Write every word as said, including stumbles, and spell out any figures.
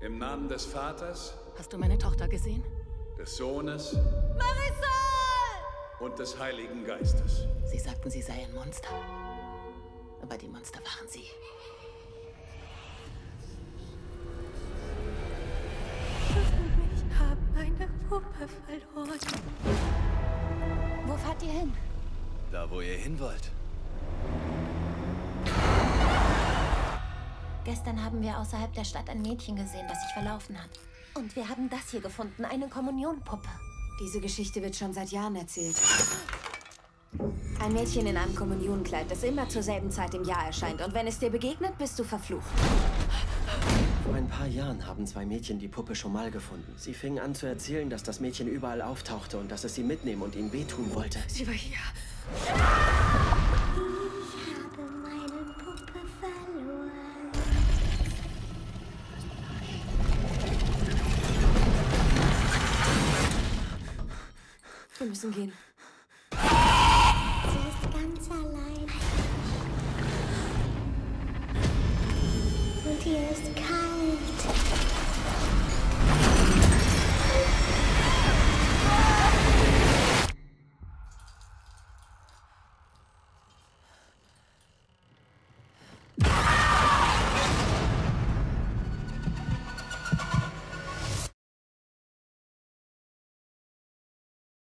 Im Namen des Vaters, Hast du meine Tochter gesehen? des Sohnes Marisol! und des Heiligen Geistes. Sie sagten, sie sei ein Monster. Aber die Monster waren sie. Ich habe meine Puppe verloren. Wo fahrt ihr hin? Da, wo ihr hin wollt. Gestern haben wir außerhalb der Stadt ein Mädchen gesehen, das sich verlaufen hat. Und wir haben das hier gefunden, eine Kommunionpuppe. Diese Geschichte wird schon seit Jahren erzählt. Ein Mädchen in einem Kommunionkleid, das immer zur selben Zeit im Jahr erscheint. Und wenn es dir begegnet, bist du verflucht. Vor ein paar Jahren haben zwei Mädchen die Puppe schon mal gefunden. Sie fingen an zu erzählen, dass das Mädchen überall auftauchte und dass es sie mitnehmen und ihnen wehtun wollte. Sie war hier. Ich habe meine Puppe verloren. Wir müssen gehen. Sie ist ganz allein. Und hier ist